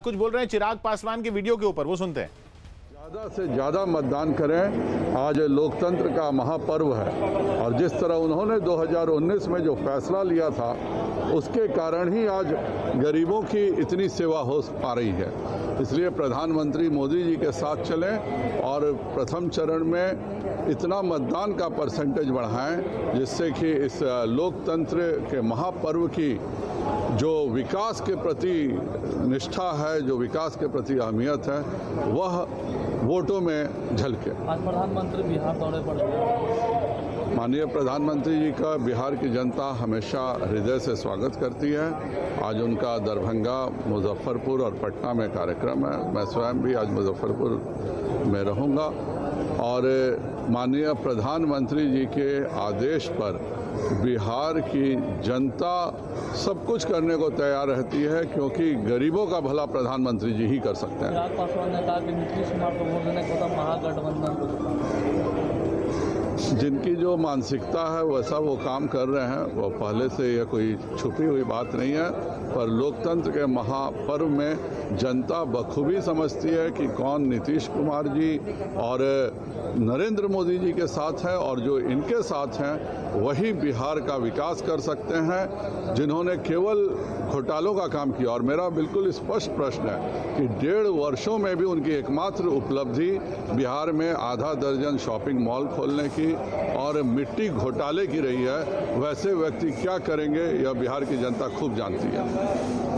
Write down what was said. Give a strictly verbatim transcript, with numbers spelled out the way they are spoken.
कुछ बोल रहे हैं चिराग पासवान के वीडियो के ऊपर, वो सुनते हैं। ज़्यादा से ज़्यादा मतदान करें, आज लोकतंत्र का महापर्व है और जिस तरह उन्होंने दो हज़ार उन्नीस में जो फैसला लिया था उसके कारण ही आज गरीबों की इतनी सेवा हो पा रही है। इसलिए प्रधानमंत्री मोदी जी के साथ चलें और प्रथम चरण में इतना मतदान का परसेंटेज बढ़ाएं जिससे कि इस लोकतंत्र के महापर्व की जो विकास के प्रति निष्ठा है, जो विकास के प्रति अहमियत है, वह वोटों में झलके। आज प्रधानमंत्री बिहार दौरे पर, माननीय प्रधानमंत्री जी का बिहार की जनता हमेशा हृदय से स्वागत करती है। आज उनका दरभंगा, मुजफ्फरपुर और पटना में कार्यक्रम है। मैं स्वयं भी आज मुजफ्फरपुर में रहूँगा और माननीय प्रधानमंत्री जी के आदेश पर बिहार की जनता सब कुछ करने को तैयार रहती है, क्योंकि गरीबों का भला प्रधानमंत्री जी ही कर सकते हैं। चिराग पासवान ने कहा कि नीतीश कुमार को वोट देने को महागठबंधन, जिनकी जो मानसिकता है वैसा वो काम कर रहे हैं, वो पहले से यह कोई छुपी हुई बात नहीं है। पर लोकतंत्र के महापर्व में जनता बखूबी समझती है कि कौन नीतीश कुमार जी और नरेंद्र मोदी जी के साथ है और जो इनके साथ हैं वही बिहार का विकास कर सकते हैं, जिन्होंने केवल घोटालों का काम किया। और मेरा बिल्कुल स्पष्ट प्रश्न है कि डेढ़ वर्षों में भी उनकी एकमात्र उपलब्धि बिहार में आधा दर्जन शॉपिंग मॉल खोलने की और मिट्टी घोटाले की रही है। वैसे व्यक्ति क्या करेंगे यह बिहार की जनता खूब जानती है।